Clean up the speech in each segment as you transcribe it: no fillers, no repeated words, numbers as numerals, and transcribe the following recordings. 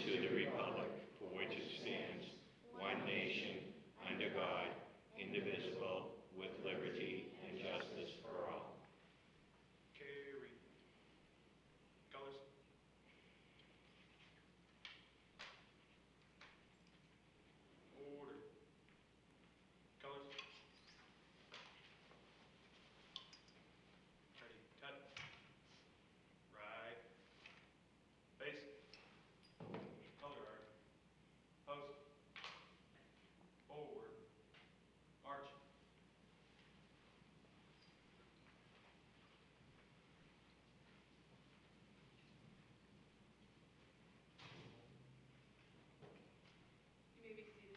to the republic for which it stands, one nation, under God, indivisible, with liberty and justice for all. Carry. Colors. Order. Colors. Ready. Cut. Right. Base. Color art. Post. Forward. March. You may be seated.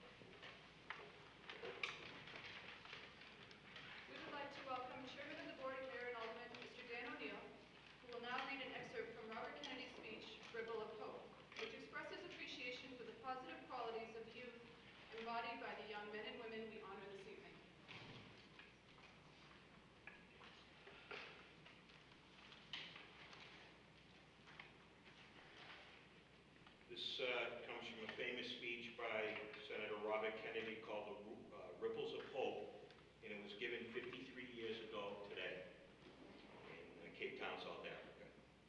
We would like to welcome Chairman of the Board of Mayor and Aldermen, Mr. Dan O'Neill, who will now read an excerpt from Robert Kennedy's speech, Ripple of Hope, which expresses appreciation for the positive qualities of youth embodied by the young men and women we honor this evening. This comes from a famous speech by Senator Robert Kennedy called the Ripples of Hope, and it was given 53 years ago today in Cape Town, South Africa.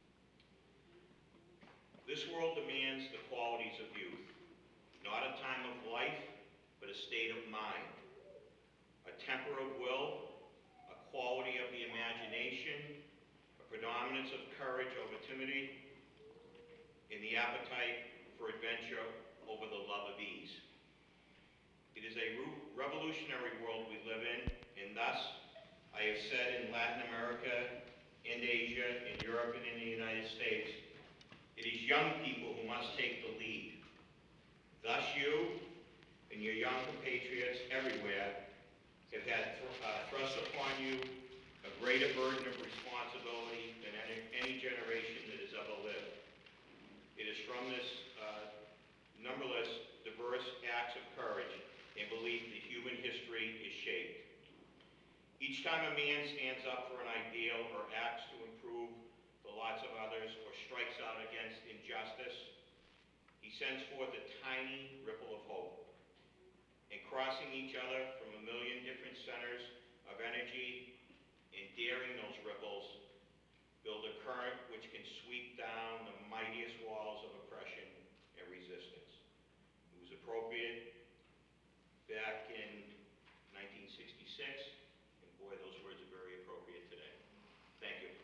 This world demands the qualities of youth, not a time of life, but a state of mind, a temper of will, a quality of the imagination, a predominance of courage over timidity, and the appetite for adventure over the love of ease. It is a revolutionary world we live in, and thus, I have said in Latin America, in Asia, in Europe, and in the United States, it is young people who must take the lead. Thus you and your young compatriots everywhere have had thrust upon you a greater burden of responsibility than any generation that has ever lived. It is from this numberless, diverse acts of courage and belief that human history is shaped. Each time a man stands up for an ideal or acts to improve the lots of others or strikes out against injustice, he sends forth a tiny ripple of hope. And crossing each other from a million different centers of energy and daring those ripples, build a current which can sweep down the mightiest walls of oppression and resistance. It was appropriate back in 1966, and boy, those words are very appropriate today. Thank you.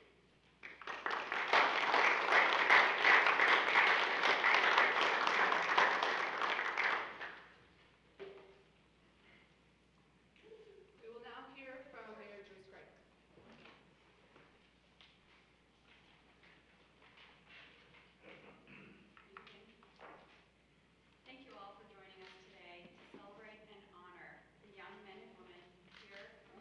We will now hear from Mayor Joyce Gregg. Thank you all for joining us today to celebrate and honor the young men and women here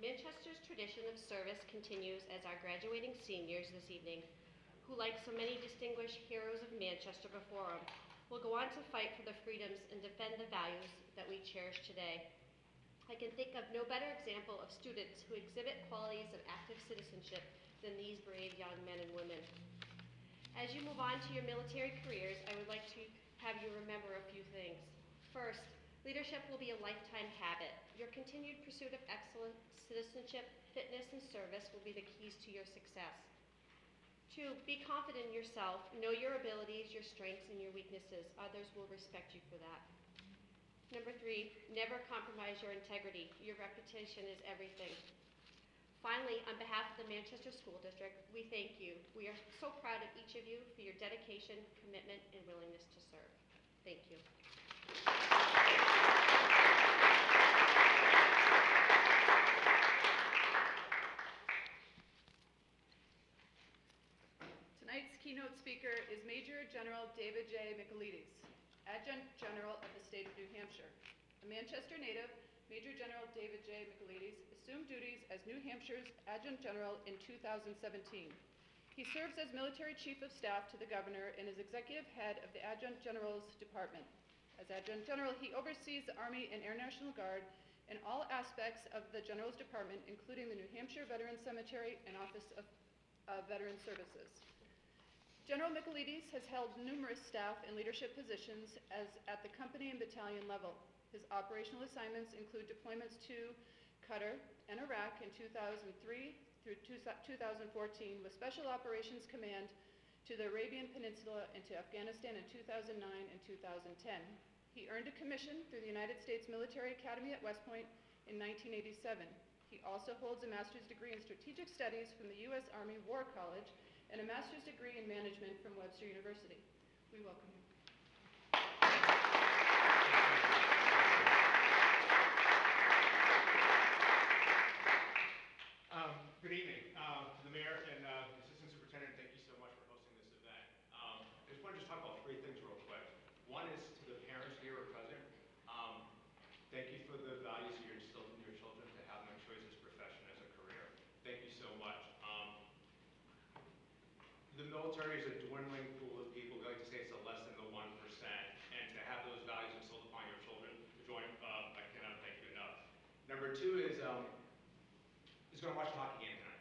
Manchester's tradition of service continues as our graduating seniors this evening, who, like so many distinguished heroes of Manchester before them, will go on to fight for the freedoms and defend the values that we cherish today. I can think of no better example of students who exhibit qualities of active citizenship than these brave young men and women. As you move on to your military careers, I would like to have you remember a few things. First, leadership will be a lifetime habit. Your continued pursuit of excellence, citizenship, fitness, and service will be the keys to your success. 2, be confident in yourself, know your abilities, your strengths, and your weaknesses. Others will respect you for that. Number 3, never compromise your integrity. Your reputation is everything. Finally, on behalf of the Manchester School District, we thank you. We are so proud of each of you for your dedication, commitment, and willingness to serve. Thank you. Tonight's keynote speaker is Major General David J. Michaelides, Adjutant General of the State of New Hampshire. A Manchester native, Major General David J. Michaelides assumed duties as New Hampshire's Adjutant General in 2017. He serves as Military Chief of Staff to the Governor and is Executive Head of the Adjutant General's Department. As Adjutant General, he oversees the Army and Air National Guard in all aspects of the General's Department, including the New Hampshire Veterans Cemetery and Office of Veteran Services. General Michaelides has held numerous staff and leadership positions at the company and battalion level. His operational assignments include deployments to Qatar and Iraq in 2003 through 2014, with Special Operations Command to the Arabian Peninsula and to Afghanistan in 2009 and 2010. He earned a commission through the United States Military Academy at West Point in 1987. He also holds a master's degree in strategic studies from the U.S. Army War College and a master's degree in management from Webster University. We welcome him. Good evening. To the mayor and the assistant superintendent, thank you so much for hosting this event. I just want to talk about 3 things real quick. One is to the parents here or present. Thank you for the values you instilled in your children to have no choice as profession, as a career. Thank you so much. The military is a dwindling pool of people. We like to say it's less than the 1%. And to have those values instilled upon your children to join, I cannot thank you enough. Number 2 is going to watch the hockey game tonight.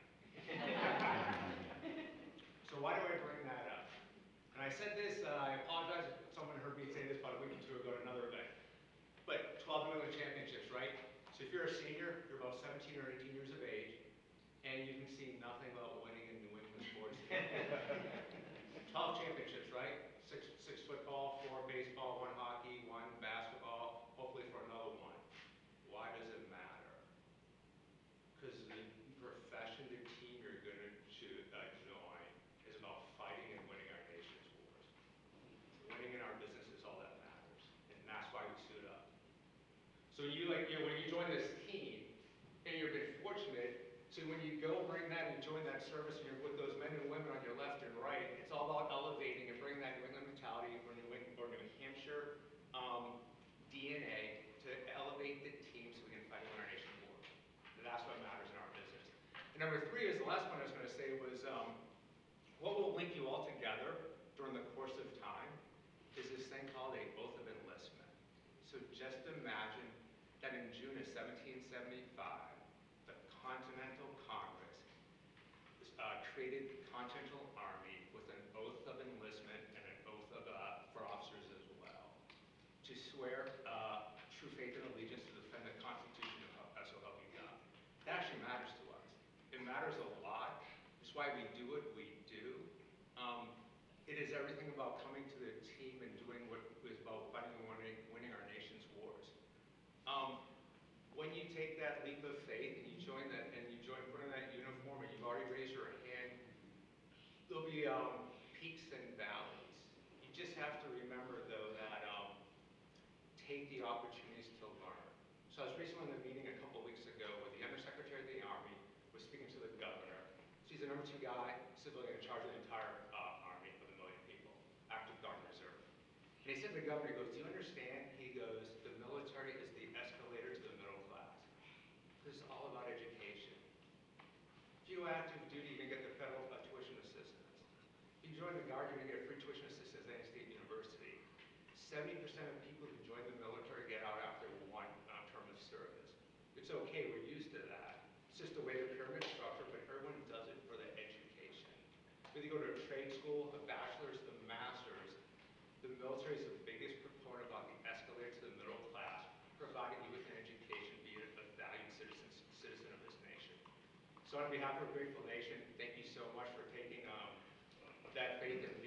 So why do I bring that up? And I said this, I apologize if someone heard me say this about a week or 2 ago at another event. But 12 New England championships, right? So if you're a senior, you're about 17 or 18 years of age, and you can see nothing about winning in New England sports. 12 championships, right? 6 football, 4 baseball, 1 hockey, 1 basketball, hopefully for another 1. Why does it matter? Because the profession, the team you're going to join is about fighting and winning our nation's wars. Winning in our business is all that matters, and that's why we suit up. So when you join this team, and you've been fortunate, so when you go bring that and join that service and you're with those men and women on your left and right, it's all about elevating and bringing that New England mentality or New Hampshire DNA to elevate the team so we can fight in our nation's wars. That's what matters in our business. And number 3 is the last one I was going to say was what will link you all together during the course of time is this thing called a oath of enlistment. So just imagine that in June of 1775, the Continental Congress created the Continental Army with an oath of enlistment and an oath for officers as well, to swear true faith and allegiance to defend the Constitution and so help you God. That actually matters to us. It matters a lot. It's why we do what we do. It is everything about coming to the team and doing what is about fighting and winning our nation's wars. When you take that leap of faith and you join that and you put on that uniform and you've already raised your hand, there'll be peaks and valleys. You just have to remember though that take the opportunities to learn. So I was recently in a meeting a couple of weeks ago with the Undersecretary of the Army, was speaking to the governor. She's the number 2 guy, civilian in charge of the entire Army of 1 million people, active Guard and Reserve. And he said to the governor, he goes, do you understand? He goes, the military is the escalator to the middle class. This is all about education. do active duty, you're gonna get the federal tuition assistance. If you join the Guard, you're gonna get free tuition assistance at any state university. 70% of people who join the military get out after one term of service. It's okay, we're used to that. It's just the way the pyramid structure, but everyone does it for the education. Whether you go to a trade school, a bachelor's, a master's, the military is the biggest proponent about the escalator to the middle class, providing you with an education, be a valued citizen of this nation. So on behalf of Grateful Nation, thank you so much for taking that faith in